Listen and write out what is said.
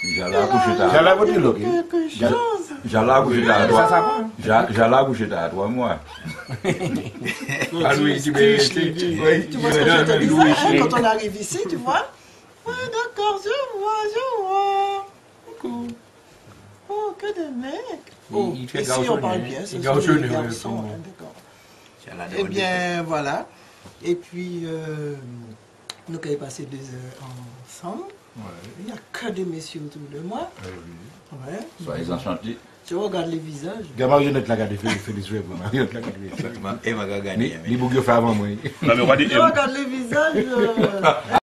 J'allais accoucher tard. J'allais voter l'eau. Quelque chose. J'allais accoucher tard. J'allais accoucher tard 3 mois. Ah oui, tu vois ce que je te disais, hein, quand on arrive ici, tu vois. Ouais, d'accord, je vois. Coucou. Oh, que de mecs. Oh, Ici, on parle bien, ce sont des garçons, hein, d'accord. Eh bien, voilà. Et puis, nous avons passé 2 heures ensemble. Il n'y a que des messieurs autour de moi. Ouais. Soyez enchantés. Je regarde les visages. Marionnette l'a gardé, Félix Web. Marionnette l'a gardé. Et ma gagné. Les bougies fait avant moi. Je regarde les visages.